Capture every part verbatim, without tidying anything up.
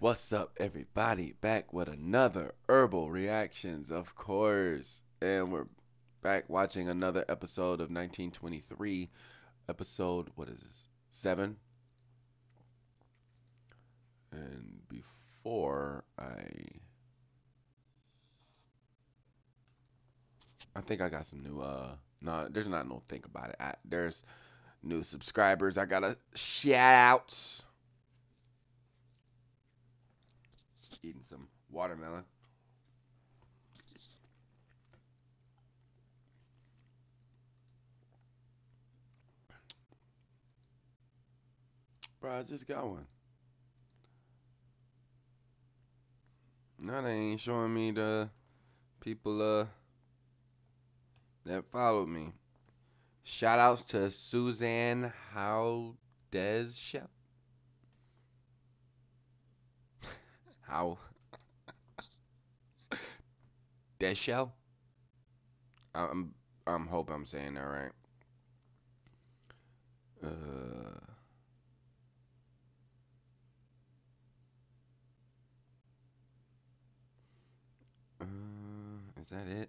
What's up, everybody? Back with another Herbal Reactions, of course. And we're back watching another episode of nineteen twenty-three. Episode, what is this? Seven. And before I. I think I got some new, uh. No, there's not no think about it. I, there's new subscribers. I gotta shout outs. Eating some watermelon. Bro, I just got one. Now they ain't showing me the people, uh. that followed me. Shout outs to Suzanne Howdeshell. How Deshell? I'm I'm hope I'm saying that right. Uh, uh is that it?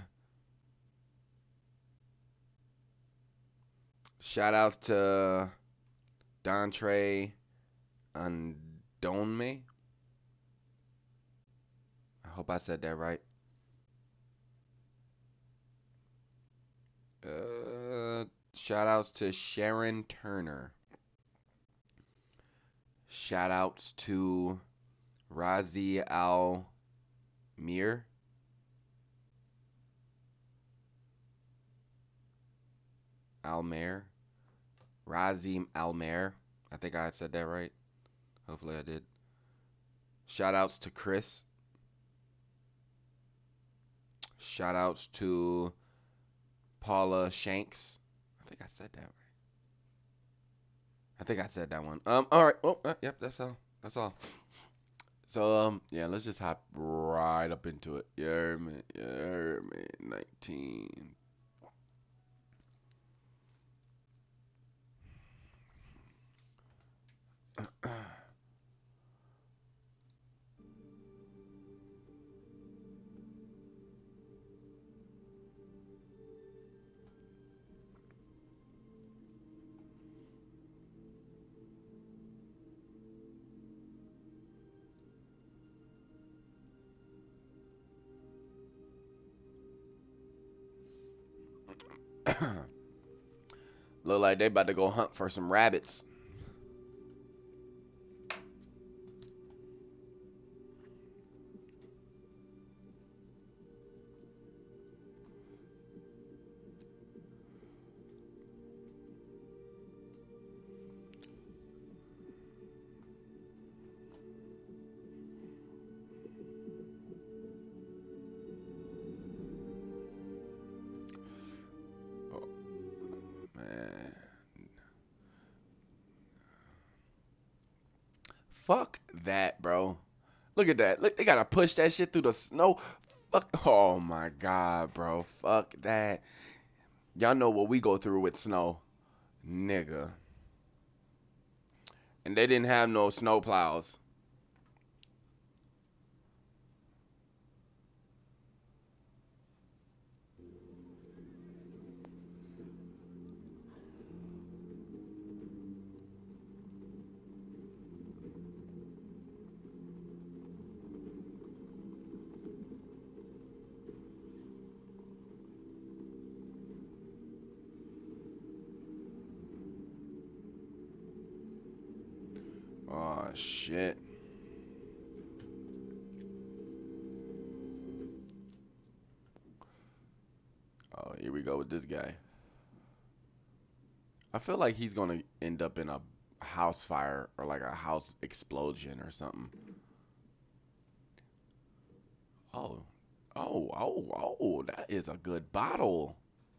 Shout outs to Dontre Undonme. I hope I said that right. Uh, shout outs to Sharon Turner. Shout outs to Razi Al Mir. Almer. Razim Almer. I think I said that right. Hopefully I did. Shout outs to Chris. Shout outs to Paula Shanks. I think I said that right. I think I said that one. Um. All right. Oh. Uh, yep. That's all. That's all. So um. Yeah. Let's just hop right up into it. Yeah, man. Yeah, man. Nineteen. Look like they about to go hunt for some rabbits. Oh man. Fuck that, bro. Look at that. Look, they gotta push that shit through the snow. Fuck. Oh my god, bro. Fuck that. Y'all know what we go through with snow, nigga. And they didn't have no snow plows. Oh shit. Oh, here we go with this guy. I feel like he's gonna end up in a house fire or like a house explosion or something. Oh, oh, oh, oh, that is a good bottle.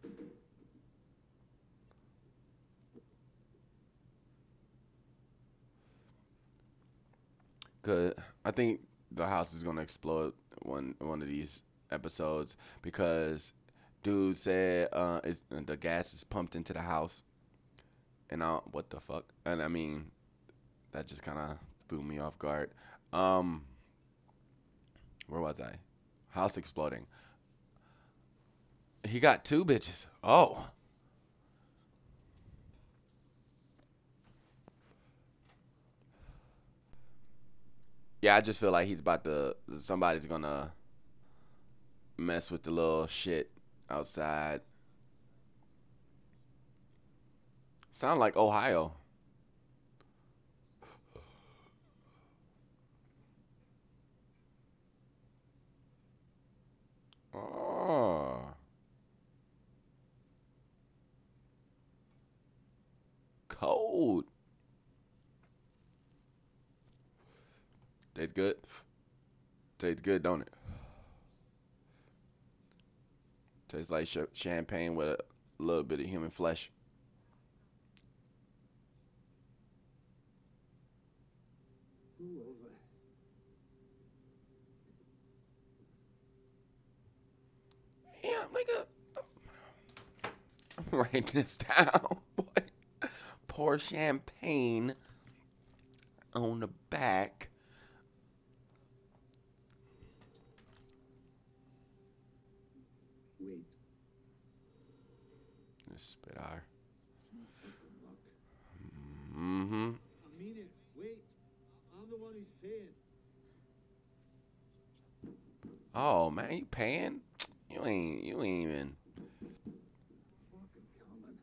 Cause I think the house is gonna explode one one of these episodes because dude said uh is the gas is pumped into the house and I what the fuck and I mean that just kind of threw me off guard. Um, where was I? House exploding. He got two bitches. Oh. Yeah, I just feel like he's about to. Somebody's gonna mess with the little shit outside. Sound like Ohio. Oh, cold. Tastes good. Tastes good, don't it? Tastes like sh- champagne with a little bit of human flesh. Yeah, nigga. Write this down, boy. Pour champagne on the back. Wait. Just spit out. No fucking luck. Mm-hmm. I mean it. Wait. I'm the one who's paying. Oh man, you paying? You ain't. You ain't even. Fucking coming.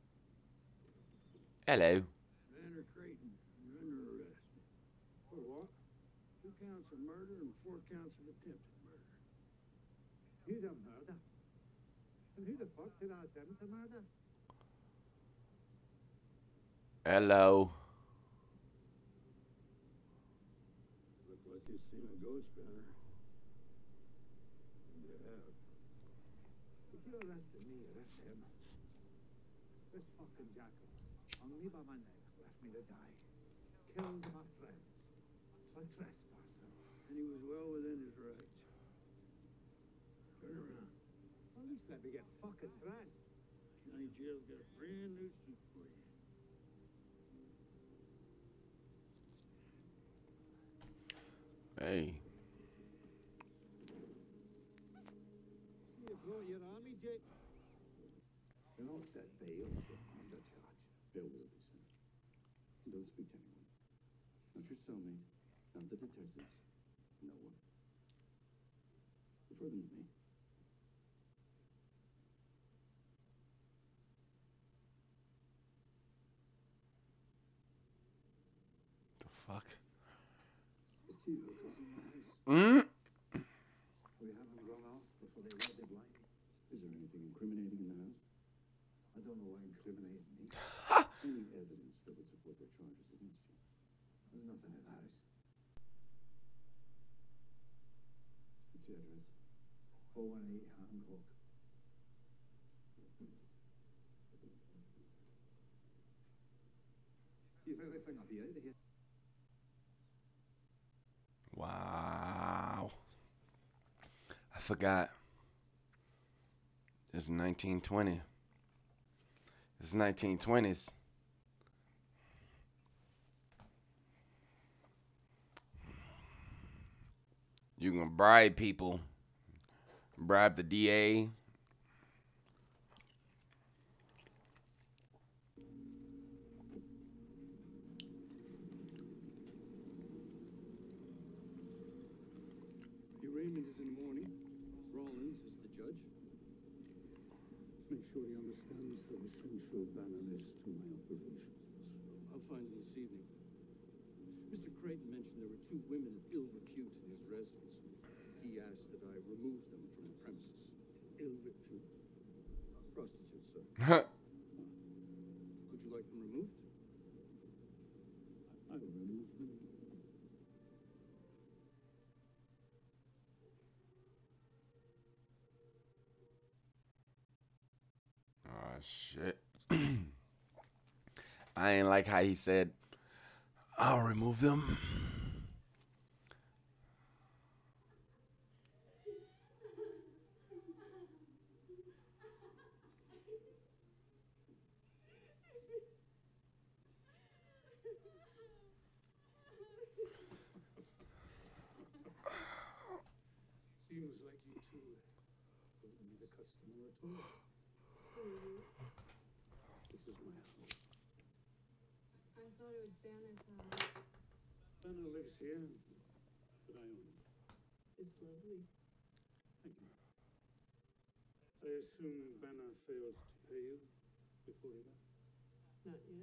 Hello. Banner Creighton, you're under arrest. For what? Two counts of murder and four counts of attempted murder. You done murder? And who the fuck did I attempt to murder? Hello. Look like you've seen a ghost, Banner. You have. If you arrested me, arrest him. This fucking jackal hung me by my neck, left me to die. Killed my friends. A trespasser. And he was well within his rights. Turn around. At least let me get fucking dressed. County jail's got a brand new suit for you. Hey. See, you brought your army, Jake. You're all set bail, so I'm the charge. Bill Wilson. Don't speak to anyone. Not your cellmate, not the detectives. No one. Further than me. The fuck? There's two hookers in the house. Mm. We have them run off before they rob the blind. Is there anything incriminating in the house? I don't know why incriminating means. Any evidence that would support their charges against you. There's nothing in the house. What's the address? four one eight Hancock. You really think I'll be out of here? Wow. I forgot. It's nineteen twenty. It's nineteen twenties. You can bribe people. Bribe the D A. The arraignment is in the morning. Rawlins is the judge. Make sure he understands how essential Banner is to my operations. I'll find him this evening. Mister Creighton mentioned there were two women of ill repute in his residence. He asked that I remove them from the premises. Ill repute? Prostitutes, sir. Would you like them removed? I will remove them. Oh shit. I ain't like how he said, I'll remove them. to meet a customer at all. This is my house. I thought it was Banner's house. Banner lives here, but I own it. It's lovely. Thank you. I assume Banner failed to pay you before he left? Not yet.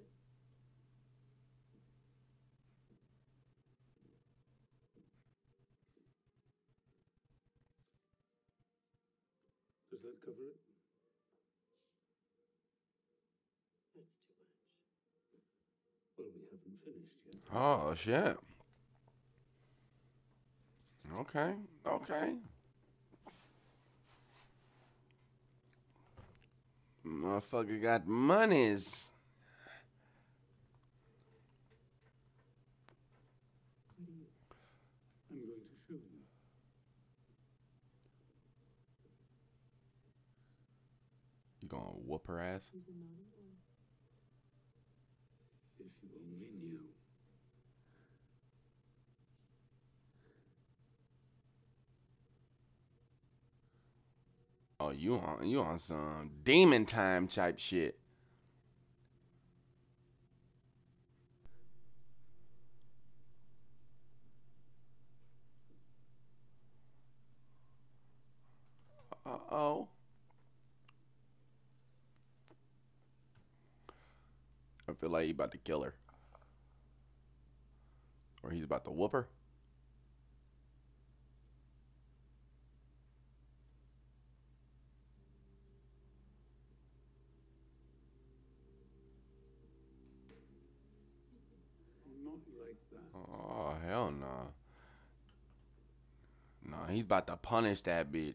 Does that cover it? That's too much. Well, we haven't finished yet. Oh shit. Okay. Okay. Motherfucker got monies. What do you... I'm going to show you. You gonna whoop her ass? He's a naughty boy. If you only knew. Oh, you on you on some demon time type shit. Uh oh. I feel like he about to kill her. Or he's about to whoop her. Not like that. Oh hell no. No, he's about to punish that bitch.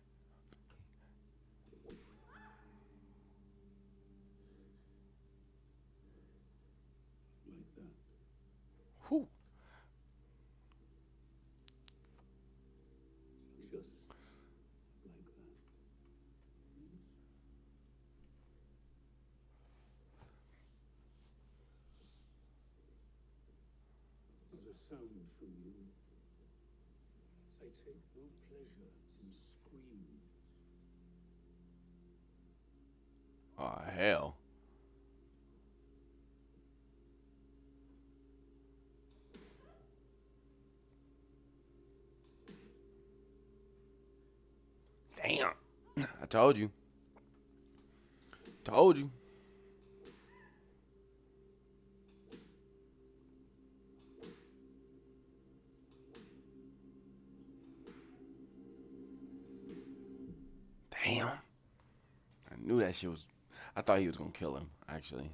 Like that. Whew. Just like that. Yes. Not a sound from you. I take no pleasure in screams. Oh hell. Damn. I told you. Told you. Damn. I knew that shit was. I thought he was gonna kill him, actually.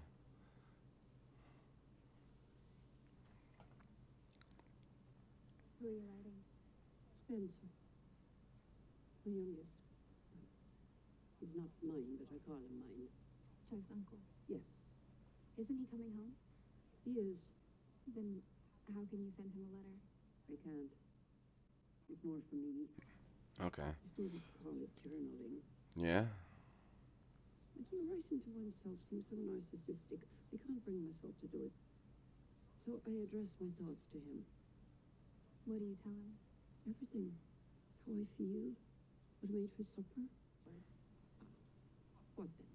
Who are you writing? Spencer, my youngest. He's not mine, but I call him mine. Chuck's uncle. Yes, Isn't he coming home? he is. Then how can you send him a letter? I can't. It's more for me. Okay. I suppose you could call it journaling. Yeah. But you know, writing to oneself seems so narcissistic. I can't bring myself to do it. So I address my thoughts to him. What do you tell him? Everything. How I feel. What I made for supper. Words. What then?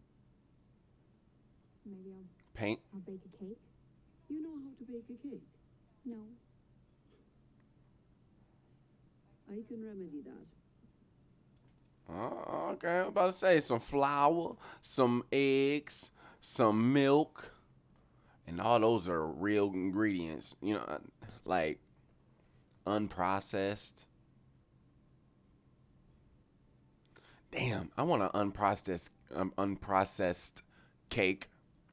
Maybe I'll Paint. I'll bake a cake. You know how to bake a cake? No. I can remedy that. Oh, okay. I'm about to say some flour, some eggs, some milk, and all those are real ingredients. You know, like unprocessed. Damn, I want an unprocessed, um, unprocessed cake.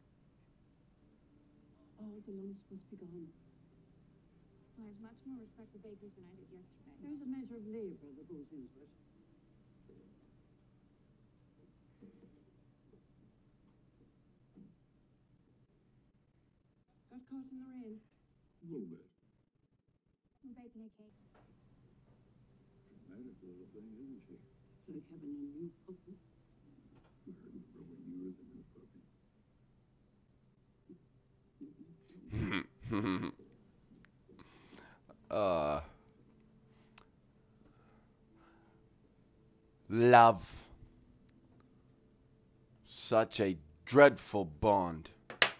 All the lumps must be gone. I have much more respect for bakers than I did yesterday. There's a measure of labor that goes into it. Got caught in the rain. A little bit. We're baking a cake. Dramatic little thing, isn't she? It's like having a new puppy. I remember when you were the new puppy. uh, Love. Such a dreadful bond.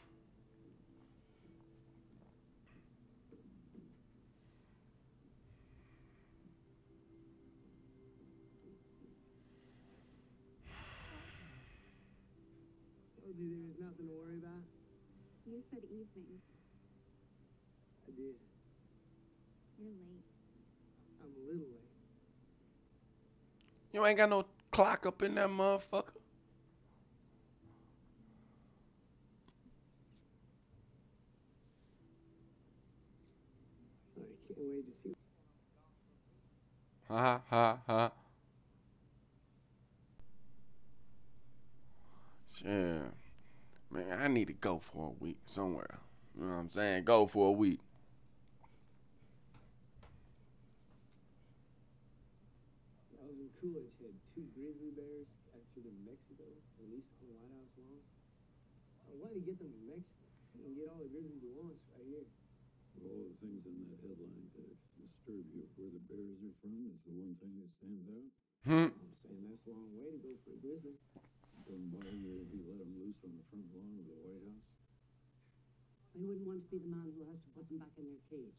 Told you there was nothing to worry about. You said evening. I did. You're late. I'm a little late. You ain't got no clock up in that motherfucker. I can't wait to see. Ha ha ha. Shit. Man, I need to go for a week somewhere. You know what I'm saying? Go for a week. Alvin Coolidge had two grizzly bears captured in Mexico, released on the White House lawn. Now, why did he get them from Mexico? He can get all the grizzlies he wants right here. Of all the things in that headline that disturb you, where the bears are from is the one thing that stands out. Hmm. I'm saying that's a long way to go for a grizzly. Doesn't bother you that he let them loose on the front lawn of the White House? I wouldn't want to be the man who has to put them back in their cage.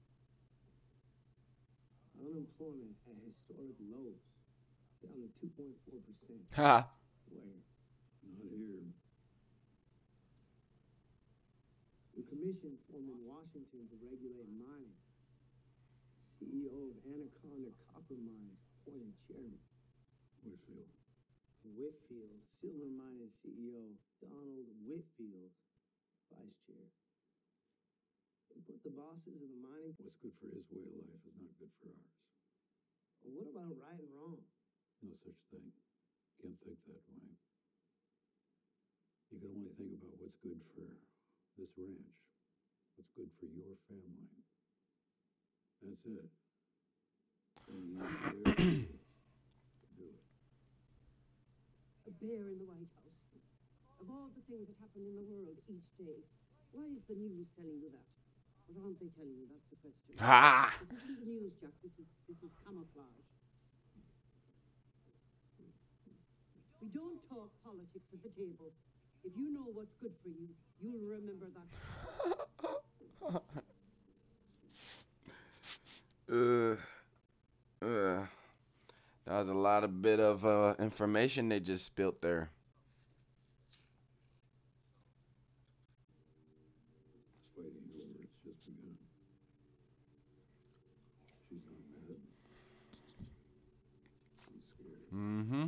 Unemployment at historic lows, down to two point four percent. Ha. Where? Not here. The commission formed in Washington to regulate mining. C E O of Anaconda Copper Mines appointed chairman. Whitfield. Whitfield, silver mining C E O Donald Whitfield, vice chair. They put the bosses of the mining. What's good for his way of life is not good for ours. Well, what about right and wrong? No such thing. Can't think that way. You can only think about what's good for this ranch, what's good for your family. That's it. And you use their rules to do it. A bear in the White House. Of all the things that happen in the world each day, why is the news telling you that? What aren't they telling you? That's the question. Ha. This isn't the news, Jack. This is this is camouflage. We don't talk politics at the table. If you know what's good for you, you'll remember that. uh, uh, that was a lot of bit of uh, information they just spilt there. Fight ain't over, it's just begun. She's not mad. She's scared. Mm-hmm.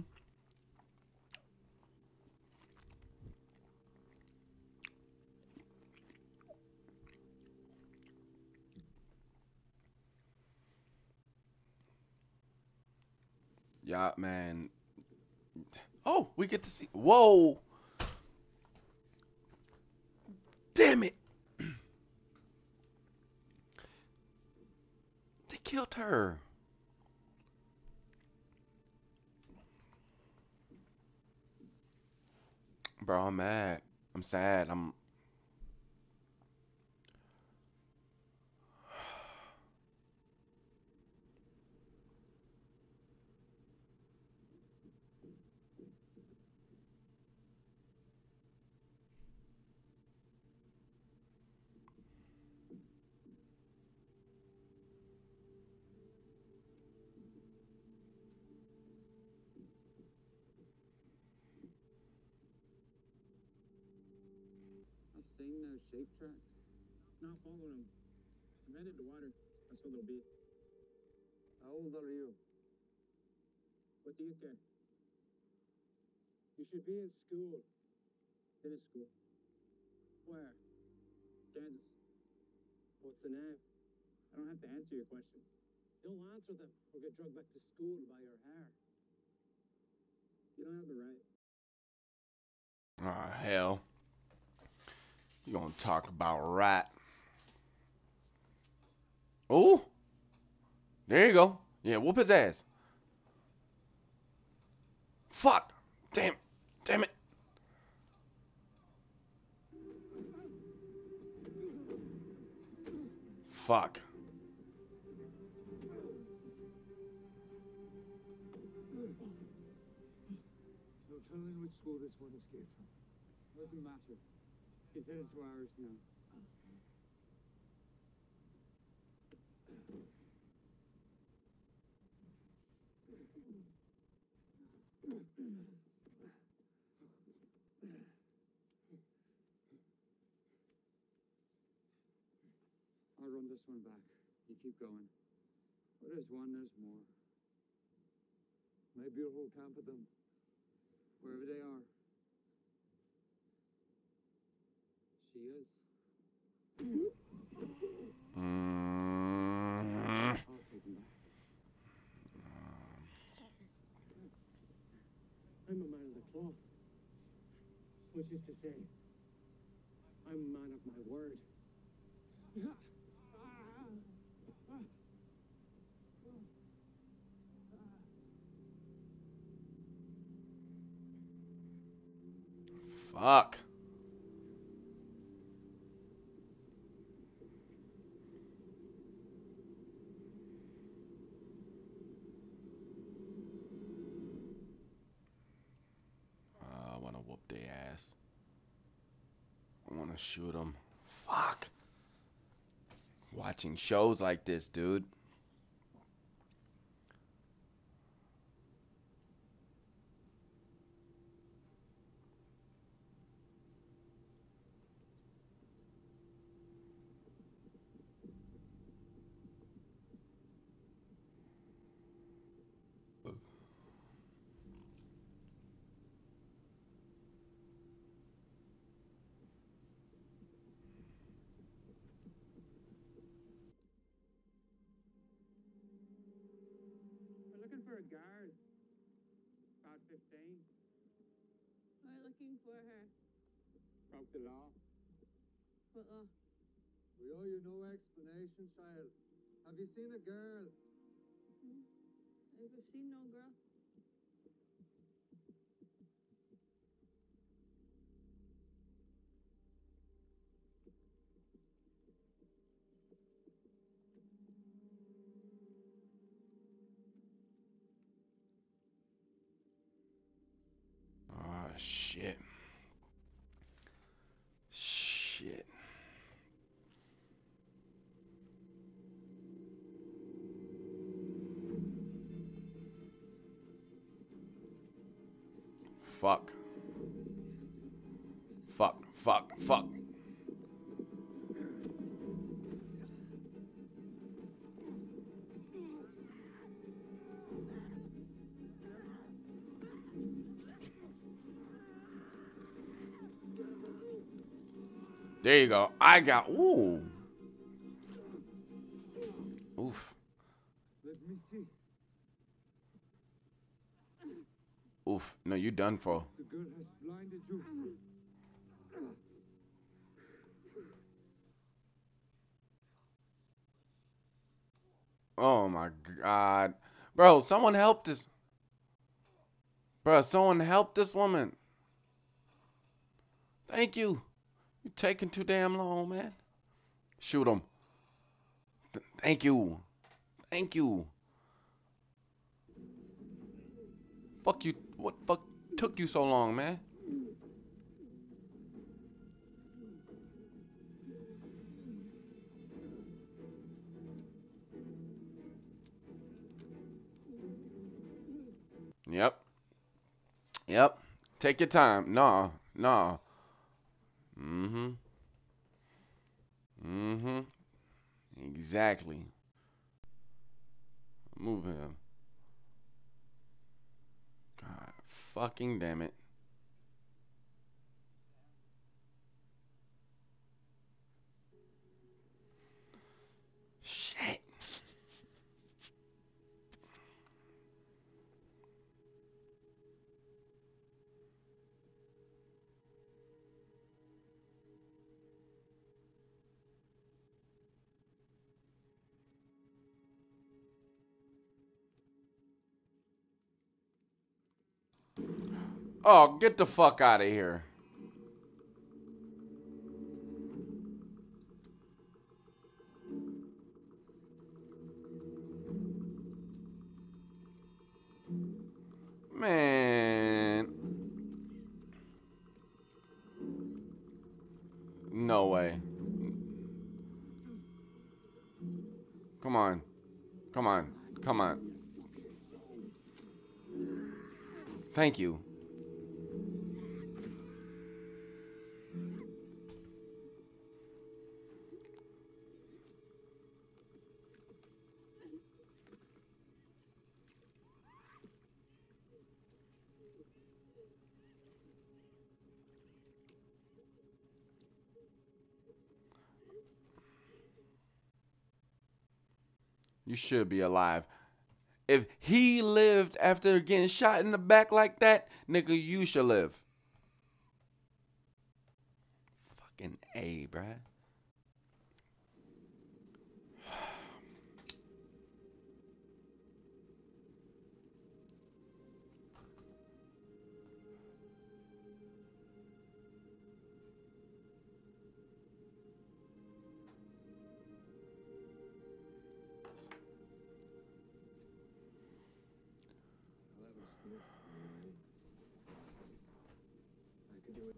Yeah, man. Oh, we get to see. Whoa. Damn it. They killed her. Bro, I'm mad. I'm sad. I'm. I've seen those sheep tracks. Not following them. I'm headed to water. That's where they'll be. How old are you? What do you care? You should be in school. Finish school. Where? Kansas. What's the name? I don't have to answer your questions. You'll answer them or get drugged back to school by your hair. You don't have the right. Oh, hell. You gonna talk about rat. Oh. There you go. Yeah, whoop his ass. Fuck. Damn. Damn it. Fuck. tell in which school this one escaped from? Doesn't matter. He said it's ours now. I'll run this one back. You keep going. Where there's one, there's more. Maybe you'll hold camp with them. Wherever they are. She is. Mm. I'll take him back. I'm a man of the cloth. Which is to say, I'm a man of my word. Fuck. Uh, I want to whoop their ass. I want to shoot them. Fuck. Watching shows like this, dude. We're looking for a guard. About fifteen. We're looking for her. Broke the law. What law? We owe you no explanation, child. Have you seen a girl? Hmm? I've seen no girl. Oh, shit. Shit. Fuck. Fuck, fuck, fuck. There you go. I got. Ooh. Oof. Let me see. Oof. No, you done for. The girl has blinded you. Oh my god. Bro, someone help this. Bro, someone help this woman. Thank you. You're taking too damn long, man. Shoot him. Th- thank you. Thank you. Fuck you. What fuck took you so long, man? Yep. Yep. Take your time. Nah. Nah. Mm-hmm. Mm-hmm. Exactly. Move him. God fucking damn it. Shit. Oh, get the fuck out of here. Man. Come on. Come on. Come on. Thank you. You should be alive. If he lived after getting shot in the back like that, nigga, you should live. Fucking A, bruh. I'll have a sniff anyway, if you want to. I could do it.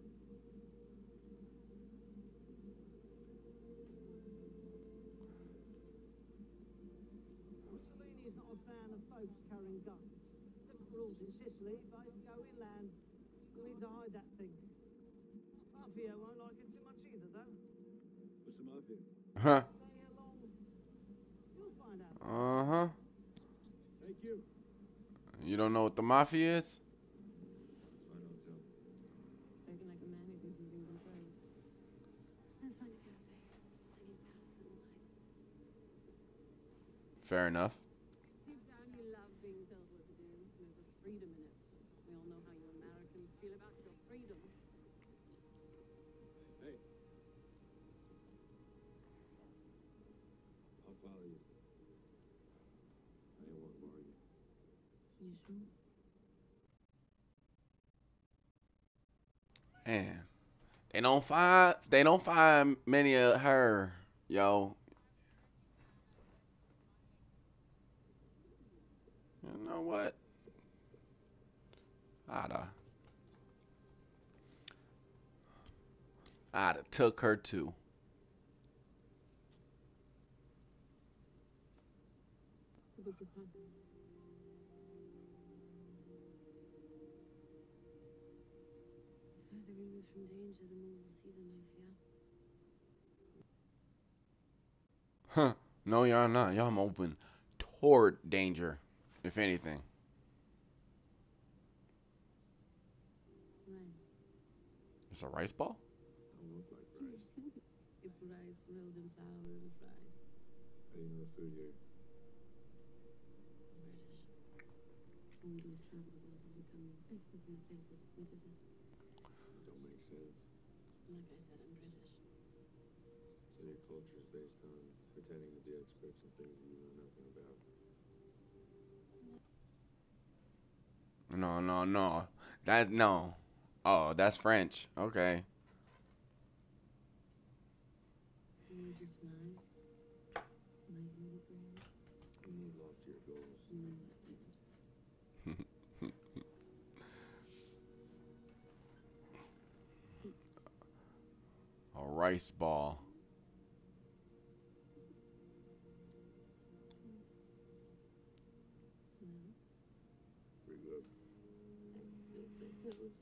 Mussolini's not a fan of boats carrying guns. Different rules in Sicily, but if you go inland, you'll need to hide that thing. Mafia won't like it too much either, though. What's the mafia? Huh. Stay here long, you'll find out. Uh huh. Thank you. You don't know what the mafia is? Let's find a hotel. Spoken like a man who thinks he's in control. Let's find a cafe. I need pasta and wine. Fair enough. Deep down, you love being told what to do. There's a freedom in it. We all know how you Americans feel about your freedom. Hey. I'll follow you. I ain't want to worry you. You sure? Man, they don't find they don't find many of her, yo. You know what? I'd have, I'd have took her too. The book is passing. The further we move from danger, the more we'll see them, I fear. Huh? No, y'all not. Y'all moving toward danger, if anything. Rice. It's a rice ball? Don't look like rice. It's rice rolled in flour and fried. How do you know the food here? British. All we do is travel the world and become experts in the places we visit. Don't make sense. Like I said, I'm British. So your culture is based on pretending to be experts in things that you know nothing about. No, no, no. That no. Oh, that's French. Okay. You need your smile. My holy grail. You need loftier goals. No, I don't. A rice ball. Well, Pretty good. experts, I told you.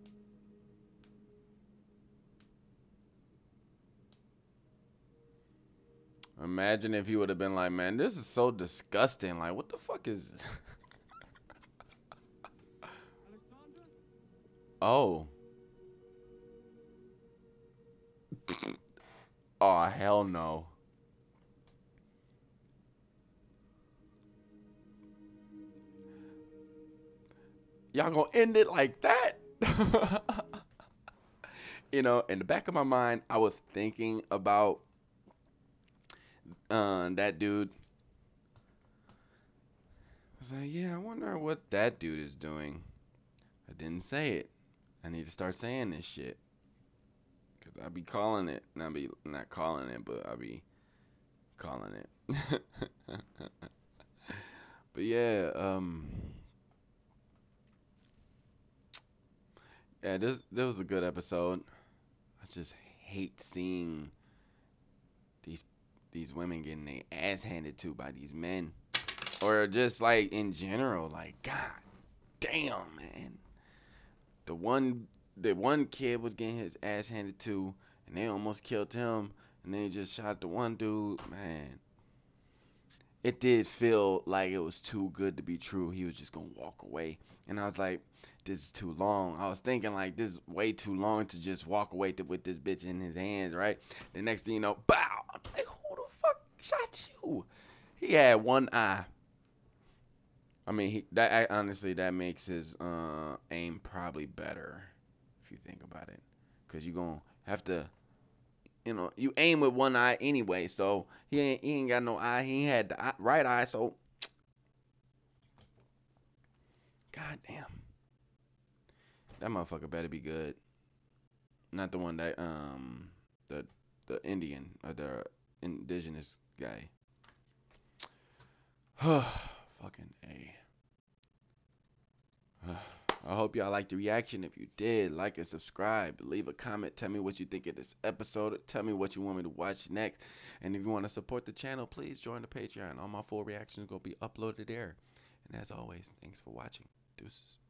Imagine if he would have been like, man, this is so disgusting. Like, what the fuck is. Alexandra? Oh. Oh, hell no. Y'all gonna end it like that? You know, in the back of my mind, I was thinking about uh, that dude. I was like, yeah, I wonder what that dude is doing. I didn't say it. I need to start saying this shit. Cause I be calling it, and I be not calling it, but I be calling it. But yeah, um, yeah, this this was a good episode. I just hate seeing these these women getting their ass handed to by these men, or just like in general, like god damn, man. The one the one kid was getting his ass handed to, and they almost killed him, and then he just shot the one dude, man. It did feel like it was too good to be true. He was just gonna walk away, and I was like, this is too long. I was thinking like this is way too long to just walk away to, with this bitch in his hands, right? The next thing you know, bow. I'm like, who the fuck shot you? He had one eye. I mean, he that I, honestly that makes his uh, aim probably better if you think about it, cause you gonna have to, you know, you aim with one eye anyway. So he ain't he ain't got no eye. He had the eye, right eye. So goddamn, that motherfucker better be good. Not the one that um the the Indian or the indigenous guy. Fucking A. I hope y'all liked the reaction. If you did, like and subscribe. Leave a comment. Tell me what you think of this episode. Tell me what you want me to watch next. And if you want to support the channel, please join the Patreon. All my full reactions will be uploaded there. And as always, thanks for watching. Deuces.